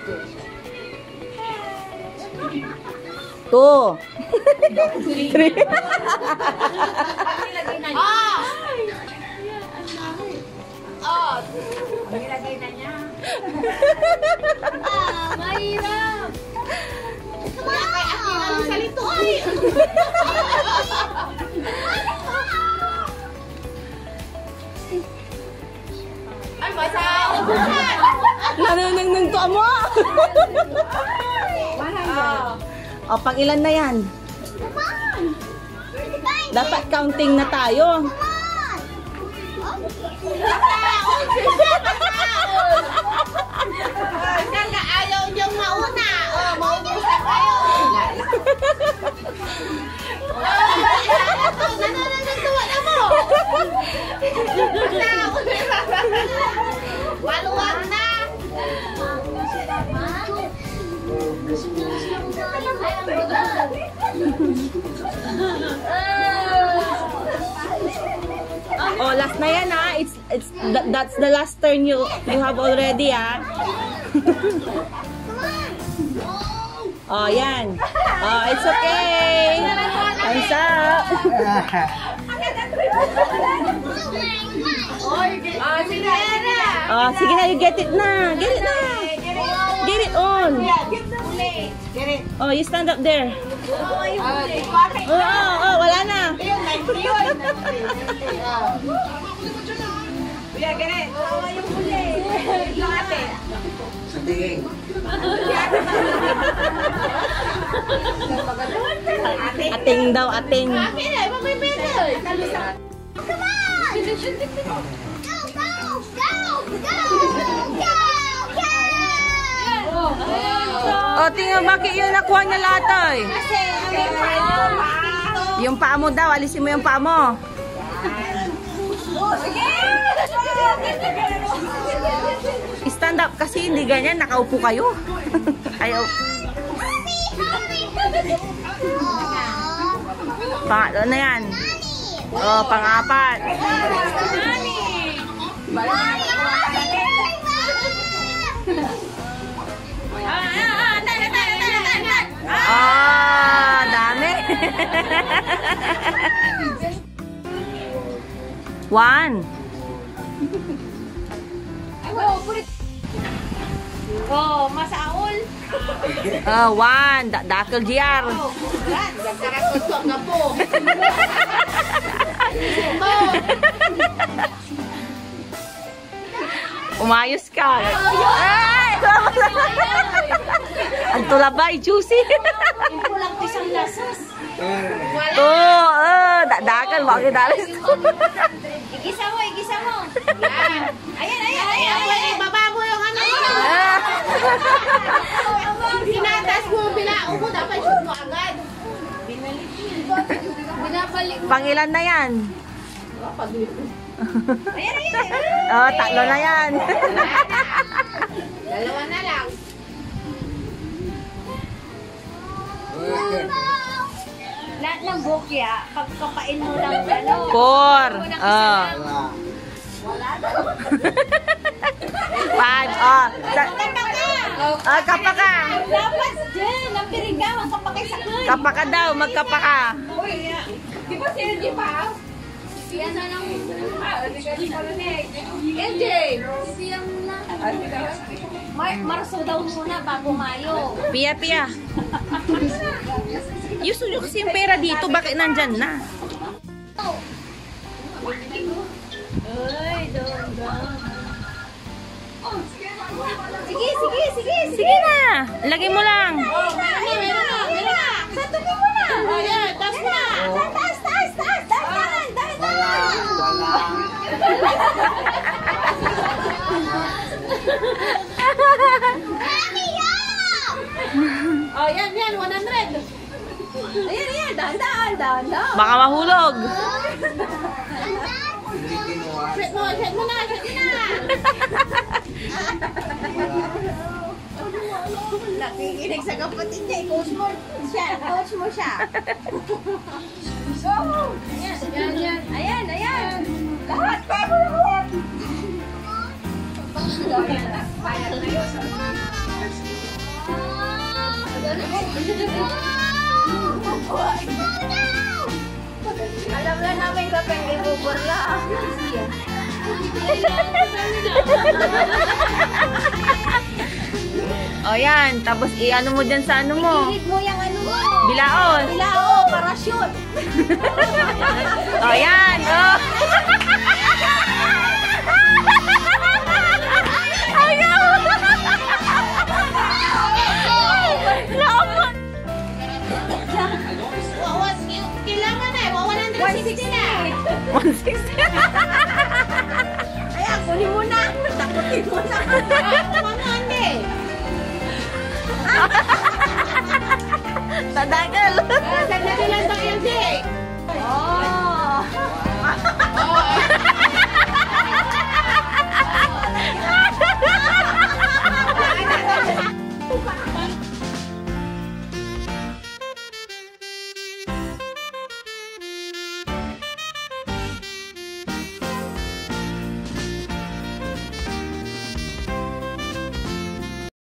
Two. Three. Nilagay na niya. Mahirap. Kaya kay Ate sa lito ay. Ay, masaw. Nananang to mo. O, pang ilan na yan? Dapat counting na tayo. Saka ayaw niyong mauna. Maubusan kayo. Nananagtuwa na mo. Waluwag na. Oh, last na yan ha. That's the last turn you have already ha. Oh, yan. Oh, it's okay. Time's up. Oh, sige na, you get it na. Get it na. Get it on. Oh, you stand up there. Oh, wala na. Ating daw, ating. O, tingnan, bakit yun nakuha niya lahat ay? Yung paa mo daw, alisin mo yung paa mo. Stand up kasi hindi ganyan, nakaupo kayo. Ayaw. Pangatlo na yan. O, pang-apat. Dami. One. Oh, masaol. One. Dakal GR. Umayos ka. Ay! Ang tulabay, juicy. Pulang isang lasas. Dakal, bakit dalis? Igisa mo, igisa mo. Ayan. Baba mo yung ano. Pinatas mo, binao mo, dapat shoot mo agad. Binabalik mo. Pangilan na yan? Ayan. Tatlo na yan. Dalawa na lang. Lahat ng bukya, pagkapain mo lang ano. Four. Wala daw. Five. Kapa ka. Dapat dyan, ang pirigawan kapakay sa kun. Kapa ka daw, magkapa ka. Di ba sila di pa? Siya na lang. LJ! Siyang na. Marso daw muna bago Mayo. Pia. Yuso nyo kasi yung pera dito, bakit nandyan na? Ay, doon. Sige na, lagay mo lang. Meron na. Satukin mo na. Ayan, taas na. Taas. Oh, yan, 100. Ayan, dahan. Baka mahulog. Set mo na. Nakikinig sa kapatid niya, coach mo siya. Ayan. Lahat. Alam na namin ka pang ibubur lang. O yan, tapos i-ano mo dyan sa ano mo. Ihilig mo yung ano mo. Bilaon. Bilao, parachute. O yan, o.